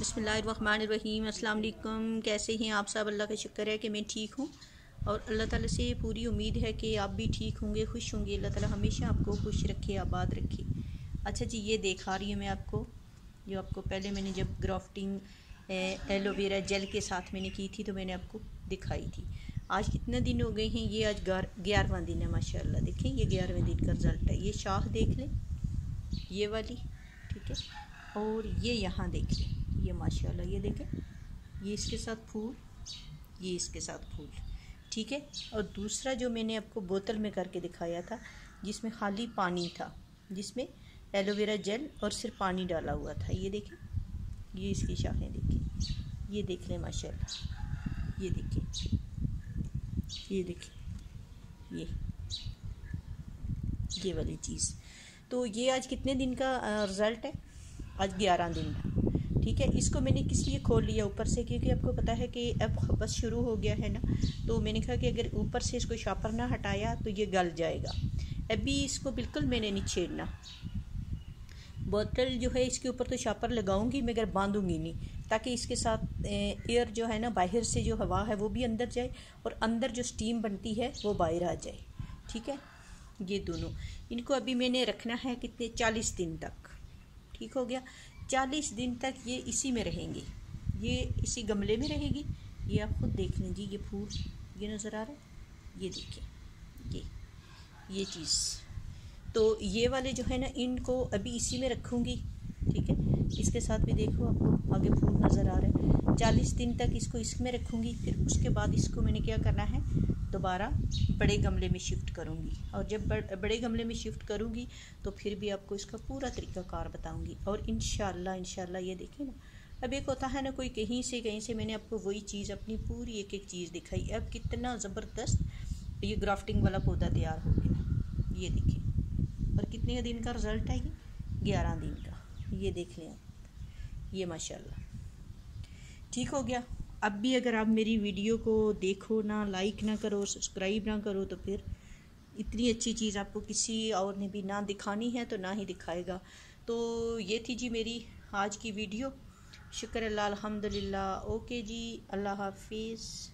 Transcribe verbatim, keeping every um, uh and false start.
बिस्मिल्लाहिर्रहमानिर्रहीम। अस्सलाम वालेकुम। कैसे हैं आप सब? अल्लाह का शुक्र है कि मैं ठीक हूँ और अल्लाह ताला से पूरी उम्मीद है कि आप भी ठीक होंगे, खुश होंगे। अल्लाह ताला हमेशा आपको खुश रखे, आबाद रखे। अच्छा जी, ये दिखा रही हूँ मैं आपको, जो आपको पहले मैंने जब ग्राफ्टिंग एलोवेरा जेल के साथ मैंने की थी तो मैंने आपको दिखाई थी। आज कितने दिन हो गए हैं? ये आज ग्यारहवां दिन है माशाल्लाह। देखें, ये ग्यारहवें दिन का रिज़ल्ट है। ये शाख देख लें, ये वाली, ठीक है। और ये यहाँ देख लें, ये माशाल्लाह, ये देखें, ये इसके साथ फूल, ये इसके साथ फूल, ठीक है। और दूसरा जो मैंने आपको बोतल में करके दिखाया था, जिसमें खाली पानी था, जिसमें एलोवेरा जेल और सिर्फ पानी डाला हुआ था, ये देखें, ये इसकी शाखें देखें, ये देख लें माशाल्लाह, ये देखें, ये देखें, ये ये वाली चीज़। तो ये आज कितने दिन का रिज़ल्ट है? आज ग्यारह दिन का, ठीक है। इसको मैंने किस लिए खोल लिया ऊपर से, क्योंकि आपको पता है कि अब बस शुरू हो गया है ना, तो मैंने कहा कि अगर ऊपर से इसको शापर ना हटाया तो ये गल जाएगा। अभी इसको बिल्कुल मैंने नहीं छेड़ना। बोतल जो है इसके ऊपर तो शापर लगाऊंगी मगर बांधूंगी नहीं, ताकि इसके साथ एयर जो है ना, बाहर से जो हवा है वो भी अंदर जाए और अंदर जो स्टीम बनती है वो बाहर आ जाए, ठीक है। ये दोनों, इनको अभी मैंने रखना है कितने, चालीस दिन तक, ठीक हो गया। चालीस दिन तक ये इसी में रहेंगी, ये इसी गमले में रहेगी। ये आप खुद देख लें जी, ये फूल ये नज़र आ रहा है, ये देखिए, ये ये चीज़। तो ये वाले जो है ना, इनको अभी इसी में रखूँगी, ठीक है। इसके साथ भी देखो, आपको आगे फूल नज़र आ रहा है। चालीस दिन तक इसको इसमें रखूँगी, फिर उसके बाद इसको मैंने क्या करना है, दोबारा बड़े गमले में शिफ्ट करूँगी। और जब बड़े गमले में शिफ्ट करूँगी तो फिर भी आपको इसका पूरा तरीक़ाकार बताऊँगी। और इंशाल्लाह इंशाल्लाह ये देखें ना, अब एक होता है ना, कोई कहीं से कहीं से मैंने आपको वही चीज़, अपनी पूरी एक एक चीज़ दिखाई। अब कितना ज़बरदस्त ये ग्राफ्टिंग वाला पौधा तैयार हो गया, ये देखें। और कितने दिन का रिज़ल्ट है ये? ग्यारह दिन का। ये देख लें आप, ये माशाल्लाह, ठीक हो गया। अब भी अगर आप मेरी वीडियो को देखो ना, लाइक ना करो, सब्सक्राइब ना करो, तो फिर इतनी अच्छी चीज़ आपको किसी और ने भी ना दिखानी है तो ना ही दिखाएगा। तो ये थी जी मेरी आज की वीडियो। शुक्र अल्लाह, अल्हम्दुलिल्लाह। ओके जी, अल्लाह हाफिज़।